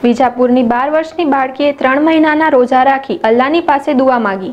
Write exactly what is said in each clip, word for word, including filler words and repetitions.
વિજાપુરની બાર વર્ષની બાળકીએ ત્રણ મહિનાના રોજા રાખી અલ્લાહની પાસે દુઆ માંગી।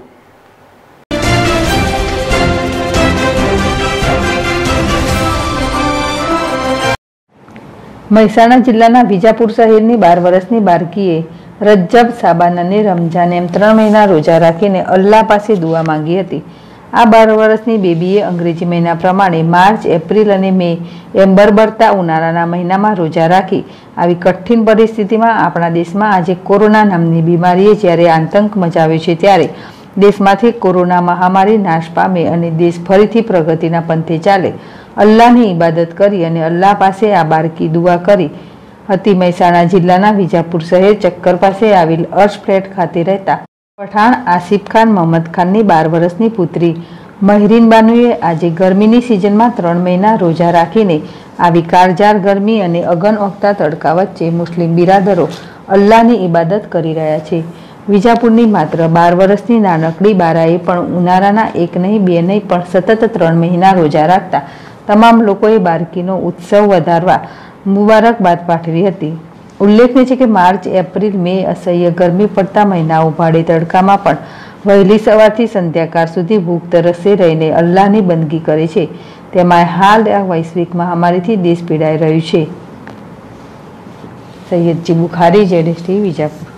મહેસાણા જિલ્લાના વિજાપુર શહેરની બાર વર્ષની બાળકીએ રજબ, સાબાન અને રમઝાન એમ ત્રણ મહિના રોજા રાખીને અલ્લાહ પાસે દુઆ માંગી હતી। આ બાર વર્ષની બેબીએ અંગ્રેજી મહિના પ્રમાણે માર્ચ, એપ્રિલ અને મે એમ બરબરતા ઉનાળાના મહિનામાં રોજા રાખી આવી કઠિન પરિસ્થિતિમાં આપણા દેશમાં આજે કોરોના નામની બીમારીએ જ્યારે આતંક મચાવ્યો છે ત્યારે દેશમાંથી કોરોના મહામારી નાશ પામે અને દેશ ફરીથી પ્રગતિના પંથે ચાલે અલ્લાહની ઇબાદત કરી અને અલ્લાહ પાસે આ બાળકી દુઆ કરી હતી। મહેસાણા જિલ્લાના વિજાપુર શહેર ચક્કર પાસે આવેલ અર્શ ફ્લેટ ખાતે રહેતા પઠાણ આસિફ ખાન મોહમ્મદ ખાનની બાર વર્ષની પુત્રી મહેરીન બાનુએ આજે ગરમીની સિઝનમાં ત્રણ મહિના રોજા રાખીને આવી કાળઝાળ ગરમી અને અગન ઓગતા તડકા વચ્ચે મુસ્લિમ બિરાદરો અલ્લાહની ઇબાદત કરી રહ્યા છે। વિજાપુરની માત્ર બાર વર્ષની નાનકડી બારાએ પણ ઉનાળાના એક નહીં બે નહીં પણ સતત ત્રણ મહિના રોજા રાખતા તમામ લોકોએ બાળકીનો ઉત્સવ વધારવા મુબારકબાદ પાઠવી હતી। ઉલ્લેખનીય છે કે માર્ચ, એપ્રિલ, મે અસહ્ય ગરમી પડતા મહિનાઓ ભાડે તડકામાં પણ વહેલી સવારથી સંધ્યાકાળ સુધી ભૂખ તરસે રહીને અલ્લાહની બંદગી કરે છે। તેમાં હાલ આ વૈશ્વિક મહામારીથી દેશ પીડાઈ રહ્યું છે। Saiyadji Bukhari, Z S T V Vijapur.